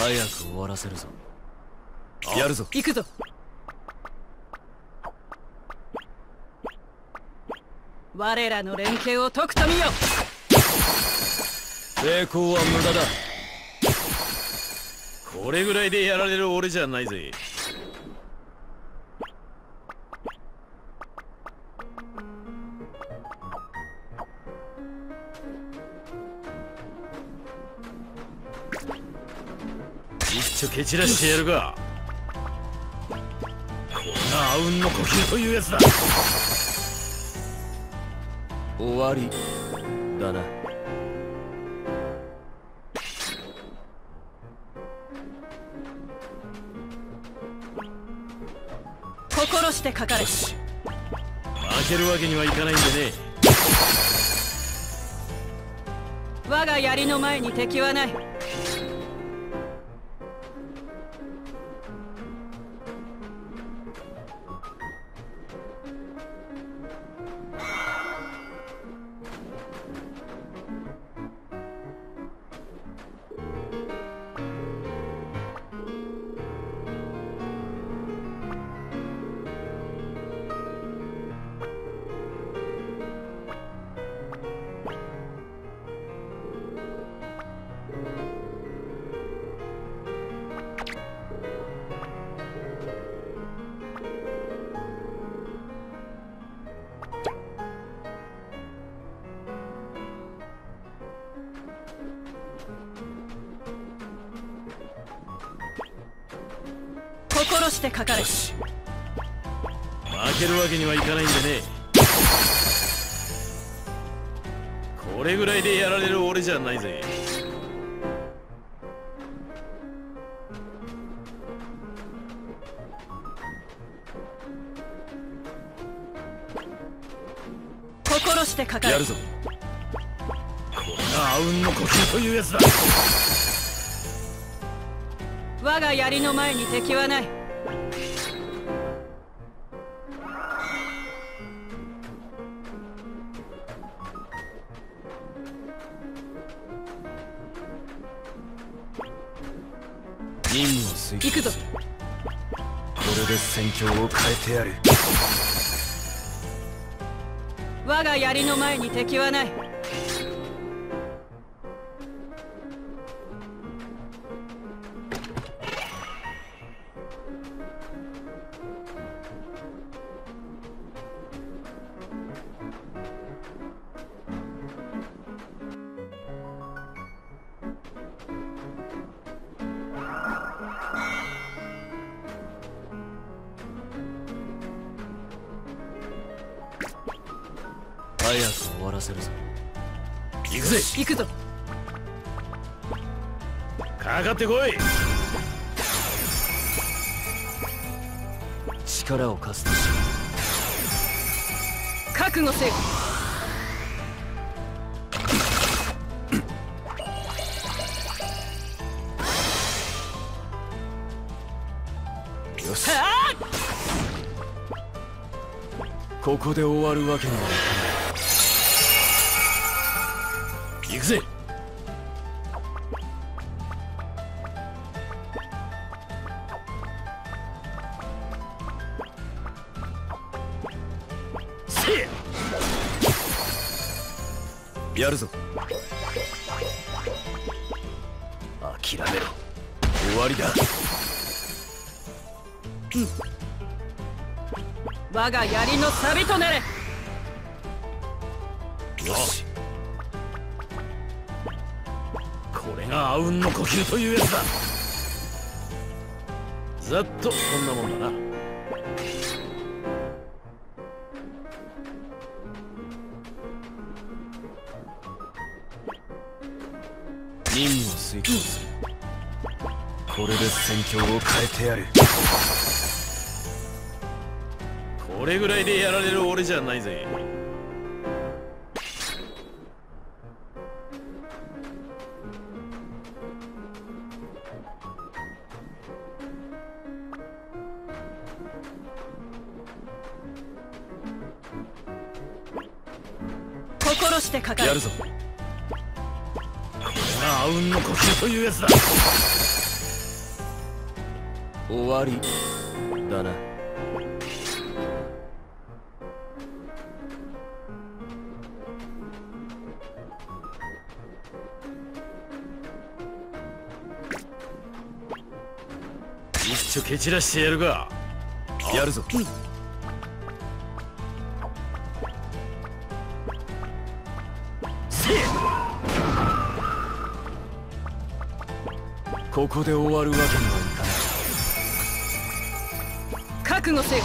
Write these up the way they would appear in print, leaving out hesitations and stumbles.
早く終わらせるぞ。やるぞ。 行くぞ。我らの連携を解くと見よ。 成功は無駄だ。これぐらいでやられる俺じゃないぜ。一丁蹴散らしてやるか。これがあうんの呼吸というやつだ。終わりだな。 心してかかれ。 負けるわけにはいかないんでね。 我が槍の前に敵はない。心してかかれ。 負けるわけにはいかないんでね。これぐらいでやられる俺じゃないぜ。 心してかかれ。 やるぞ。これがあうんの呼吸というやつだ。 我が槍の前に敵はない。 任務を遂行行くぞ。 これで戦況を変えてやる。 我が槍の前に敵はない。 早く終わらせるぞ。行くぜ。 行くぞ。 かかってこい。力を貸すとし覚悟せよ。 よし。ここで終わるわけにはいかない。行くぜ。せえ。やるぞ。諦めろ。終わりだ。 我が槍の錆となれ。 よし。これがあうんの呼吸というやつだ。ざっとこんなもんだな。任務を遂行する。これで戦況を変えてやる。これぐらいでやられる俺じゃないぜ。 心してかかれ。 やるぞ。これがあうんの呼吸というやつだ。 終わりだな。 一丁蹴散らしてやるか。 やるぞ。ここで終わるわけにはいかない。 覚悟せよ。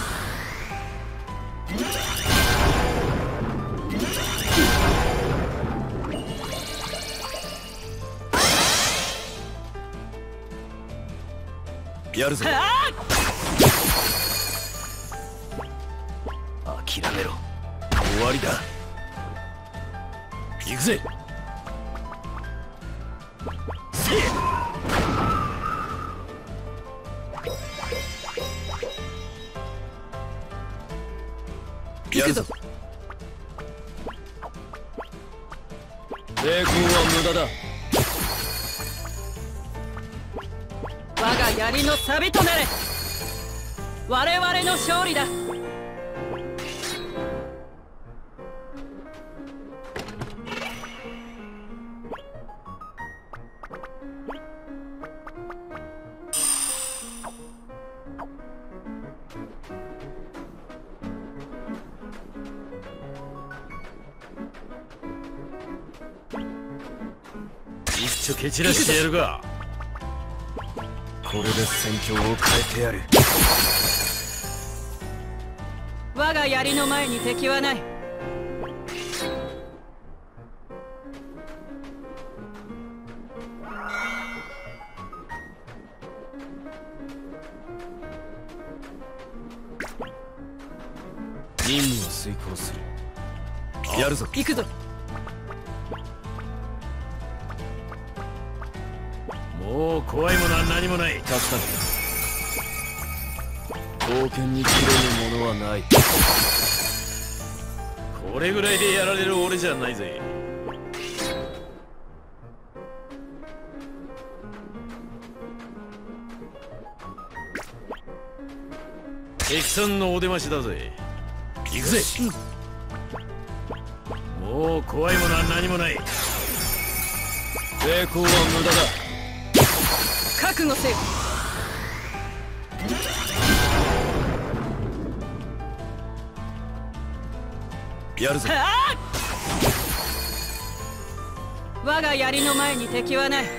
やるぞ。諦めろ。終わりだ。 行くぜ。 やるぞ。抵抗は無駄だ。 我が槍の錆となれ。我々の勝利だ。 一丁蹴散らしてやるか。 これで戦況を変えてやる。 我が槍の前に敵はない。 任務を遂行する。やるぞ。 行くぞ。 もう怖いものは何もない。 助かった。冒険に切れるものはない。 これぐらいでやられる俺じゃないぜ。敵さんのお出ましだぜ。行くぜ。もう怖いものは何もない。 抵抗は無駄だ。 覚悟せよ。 やるぞ。 我が槍の前に敵はない。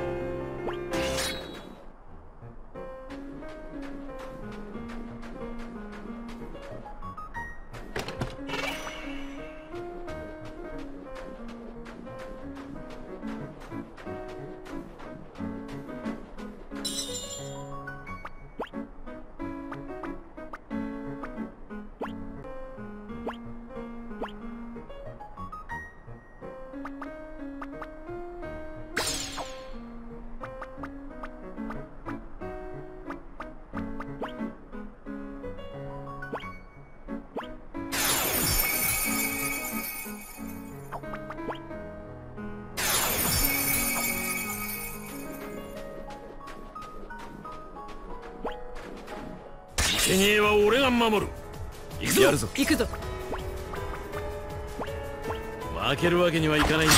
生贄は俺が守る。行くぞ。 やるぞ。 行くぞ。 負けるわけにはいかないんでね。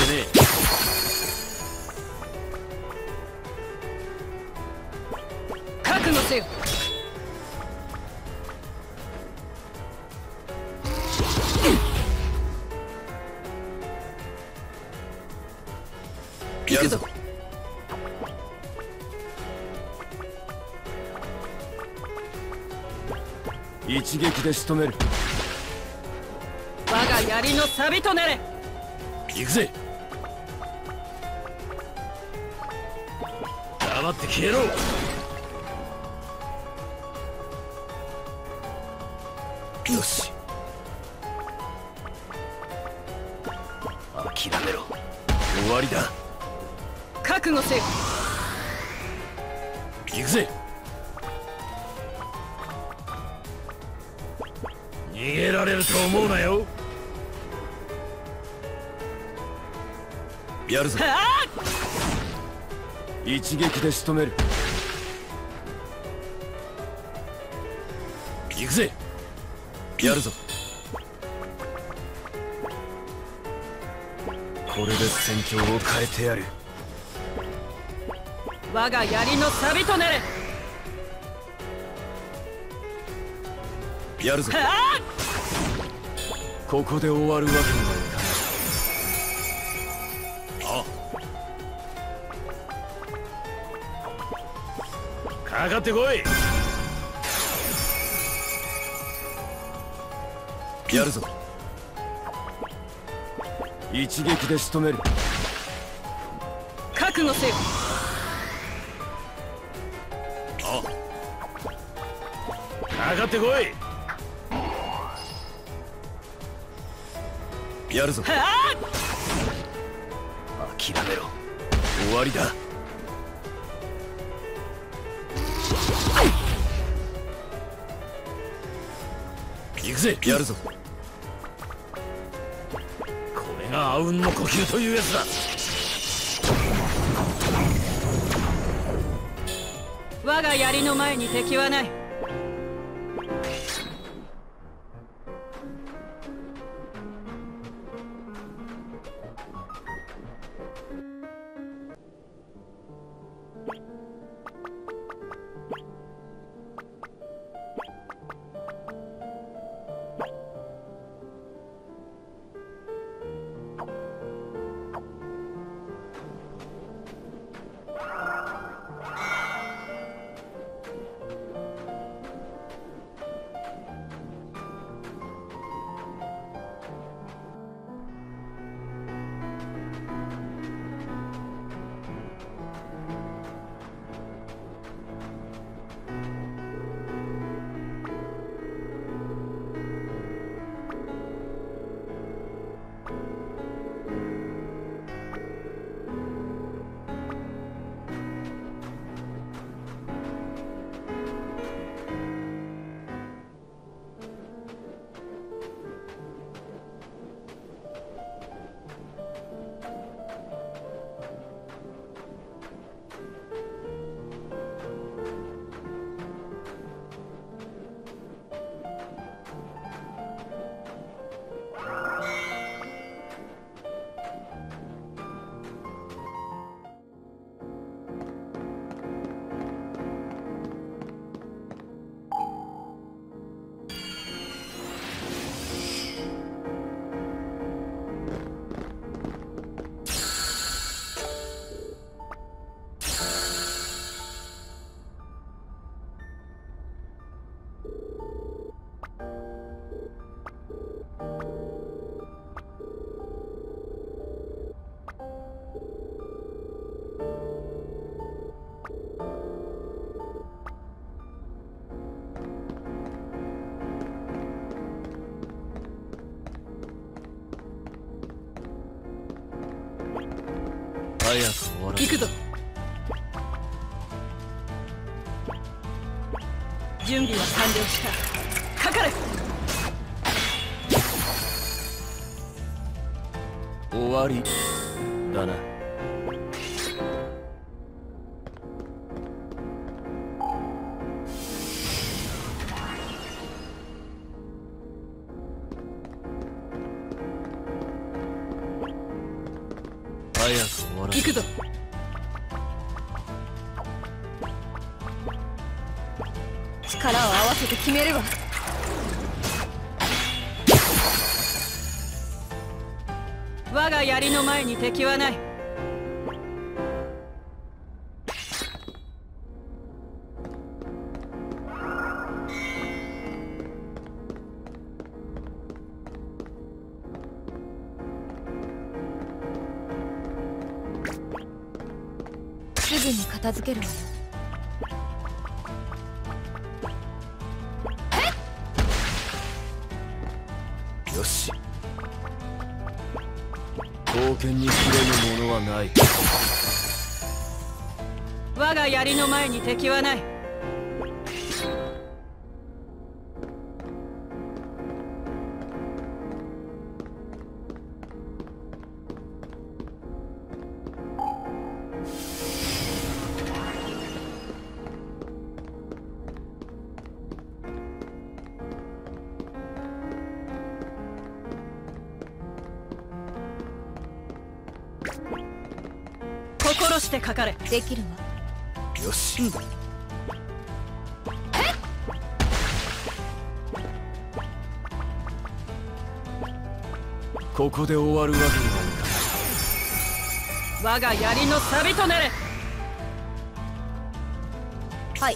覚悟せよ。 やるぞ。一撃で仕留める。 我が槍の錆となれ。 行くぜ。黙って消えろ。 よし。諦めろ。終わりだ。 覚悟せよ。 行くぜ。逃げられると思うなよ。 やるぞ。一撃で仕留める。 行くぜ。やるぞ。これで戦況を変えてやる。 我が槍の錆となれ。 やるぞ。 はあ、 ここで終わるわけにはいかない。 かかってこい。 やるぞ。一撃で仕留める。 覚悟せよ。 かかってこい。 やるぞ。 は諦めろ。終わりだ。 行くぜ。 やるぞ。 これが阿吽の呼吸というやつだ。 我が槍の前に敵はない。 早く終わらせ行くぞ。準備は完了した。かかれ。 終わりだな。早く終わらせ行くぞ。力を合わせて決めるわ。我が槍の前に敵はない。すぐに片付けるわよ。 よし。刀剣に触れぬものはない。 我が槍の前に敵はない。 としてかかれ。 できるわ。 よし、ここで終わるわけにはいかない。 我が槍の錆となれ。 はい。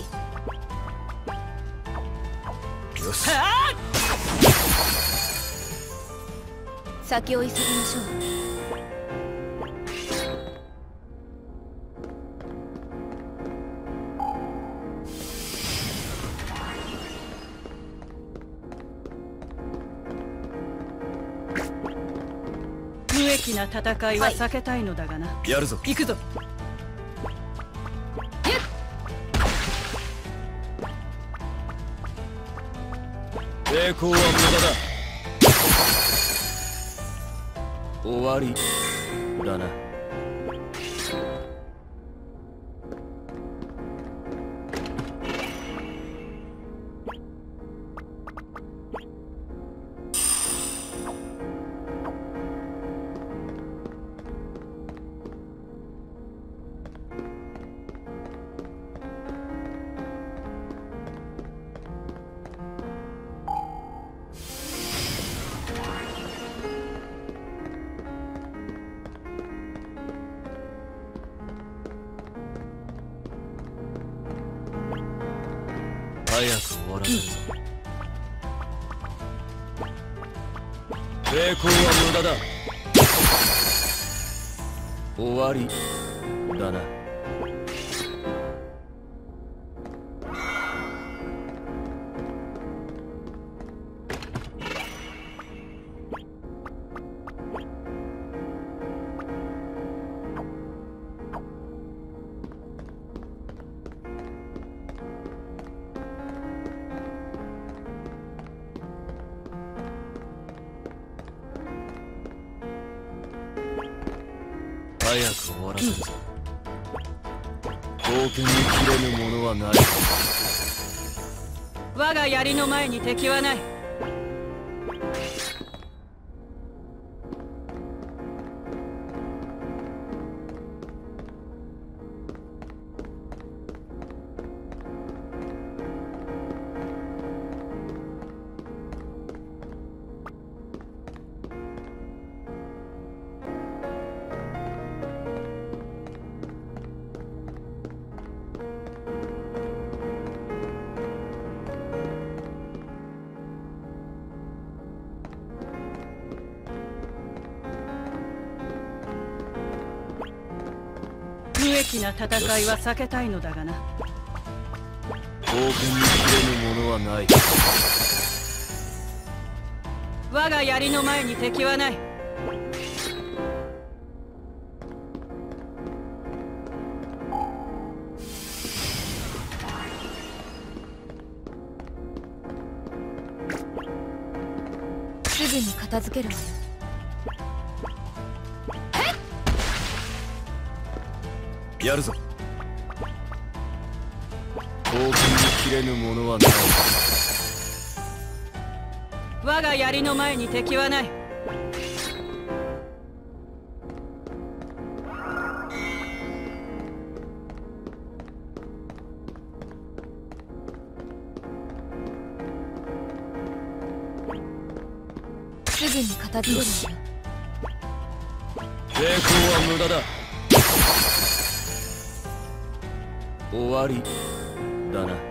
よし、 はあ。 先を急ぎましょう。 無益な戦いは避けたいのだがな。 やるぞ。 行くぞ。 抵抗は無駄だ。終わりだな。早く終わらせるぞ。抵抗は無駄だ。終わりだな。早く終わらせるぞ。冒険に切れぬものはない。 我が槍の前に敵はない。無益な戦いは避けたいのだがな。 冒険に切れぬものはない。 我が槍の前に敵はない。 すぐに片付けるわよ。 やるぞ。冒険に切れぬものはない。 我が槍の前に敵はない。 すぐに片付けるわよ。 抵抗は無駄だ。終わりだな。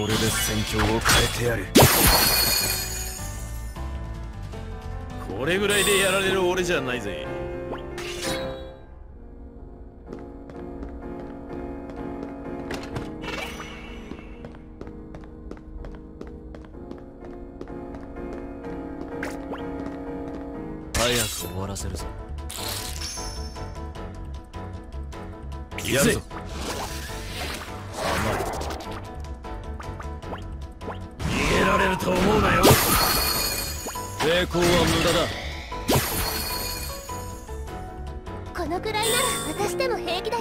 れで戦況を変えてやる。 これぐらいでやられる俺じゃないぜ。 早く終わらせるぞ。 やるぞ。逃げられると思うなよ。 抵抗は無駄だ。 このくらいなら私でも平気だよ。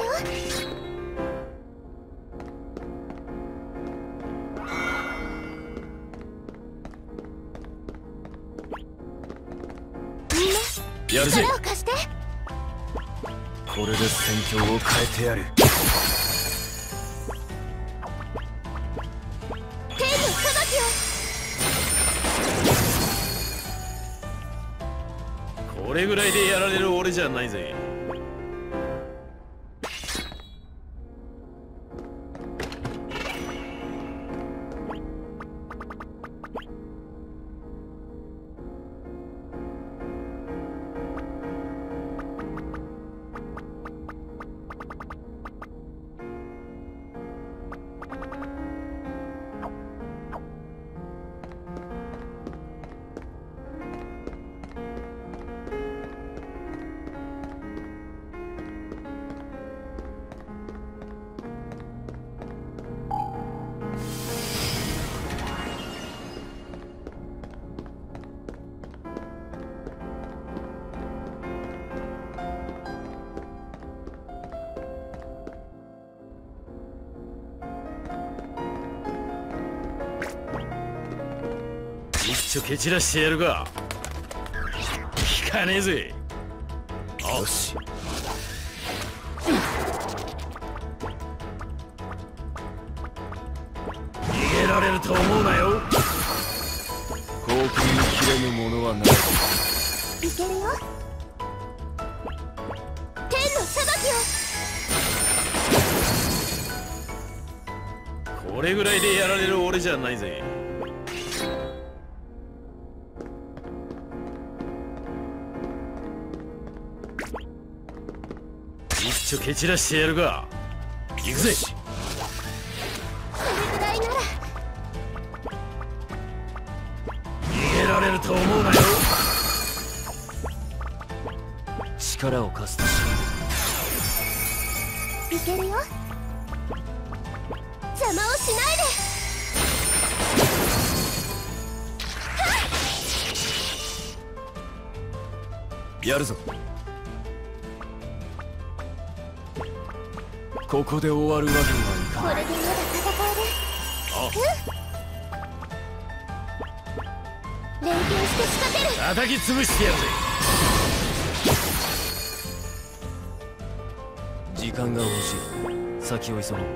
みんなやるぜ。 力を貸して。 これで戦況を変えてやる。 天の裁きを。 これぐらいでやられる俺じゃないぜ。一丁蹴散らしてやるか。効かねえぜ。 よし。 逃げられると思うなよ。 後見に切れぬものはない。 いけるよ。天の裁きを。 これぐらいでやられる俺じゃないぜ。一丁蹴散らしてやるか。行くぜ。 これぐらいなら。 逃げられると思うなよ。 力を貸すとしいけるよ。邪魔をしないで。 やるぞ。ここで終わるわけにはいかない。 これでまだ戦える。連携して仕掛ける。 叩き潰してやるぜ。 時間が欲しい。先を急ごう。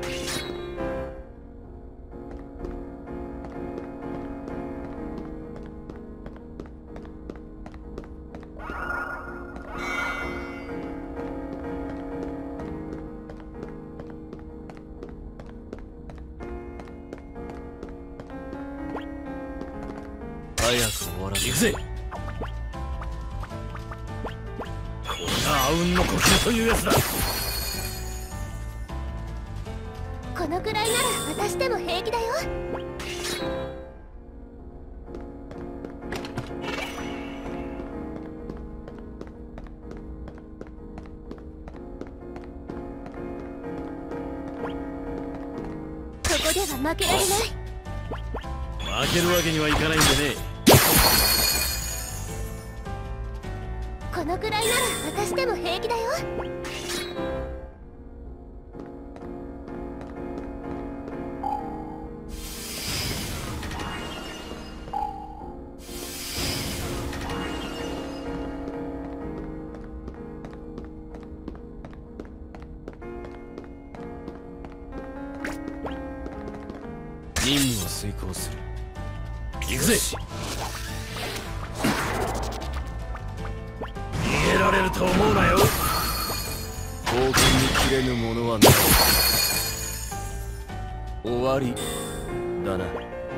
早く終わらせ行くぜ。これが阿吽の呼吸というやつだ。 このくらいなら私でも平気だよ。ここでは負けられない。 負けるわけにはいかないんでね。 このくらいなら私でも平気だよ。 任務を遂行する。 行くぜ。逃げられると思うなよ。 後見に切れぬものはない。終わりだ。 だな。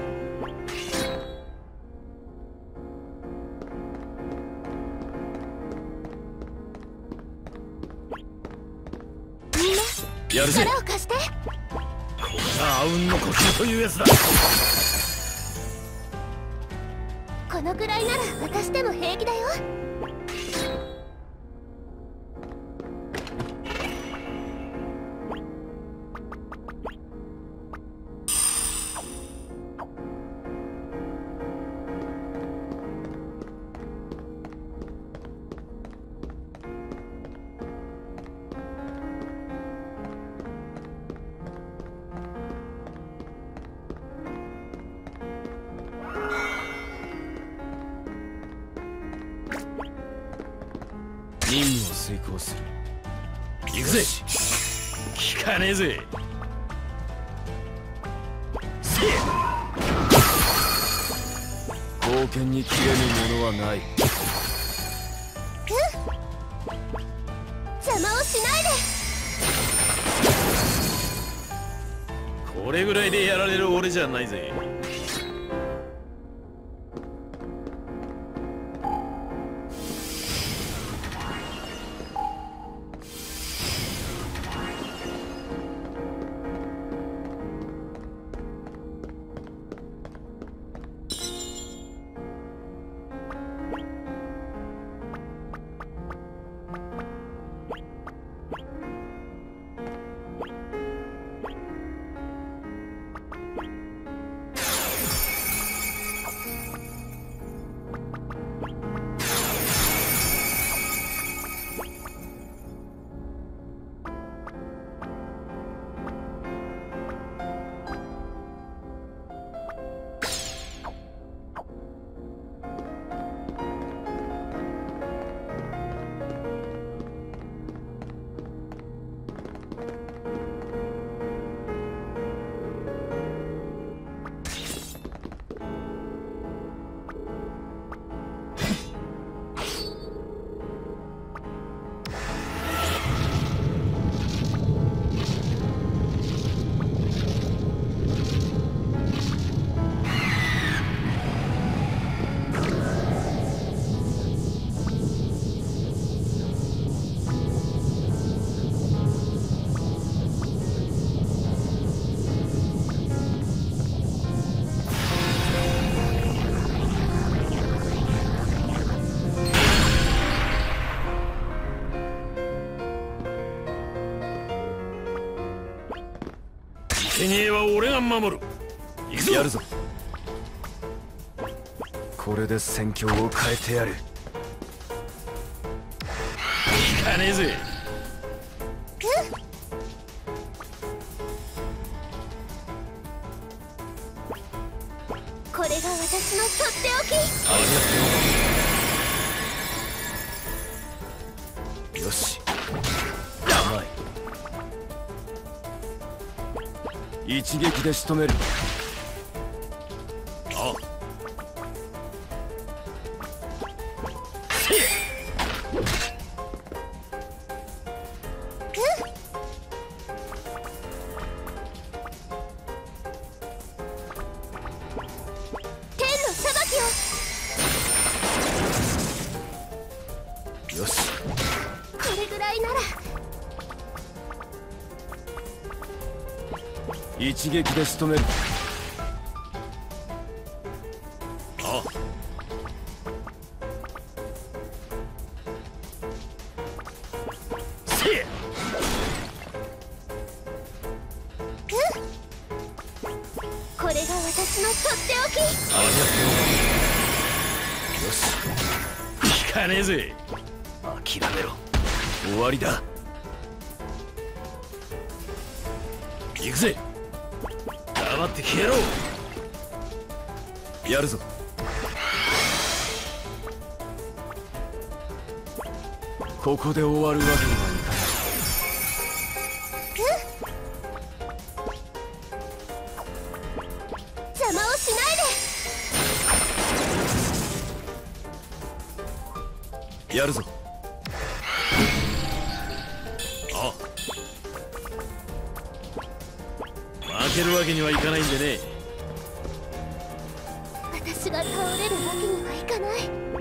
みんなやるぜ。 力を貸して。 これがアウンの呼吸というやつだ。 このぐらいなら私でも平気だよ。 任務を遂行する。 行くぜ。聞かねえぜ。せえ。 貢献に切れぬものはない。 邪魔をしないで。 これぐらいでやられる俺じゃないぜ。生贄は俺が守る。行くぞ。 やるぞ。これで戦況を変えてやる。 聞かねえぜ。 これが私のとっておき。 よし。甘い。一撃で仕留める。 あ。 天の裁きを。よし。 これぐらいなら。 一撃で仕留める。 あ。せえ。 これが私のとっておき。 ありがとう。よし。聞かねえぜ。 諦めろ。終わりだ。 行くぜ。黙って消えろ。 やるぞ。ここで終わるわけにはいかない。 邪魔をしないで。やるぞ。 あ。負けるわけにはいかないんでね。 私が倒れるわけにはいかない。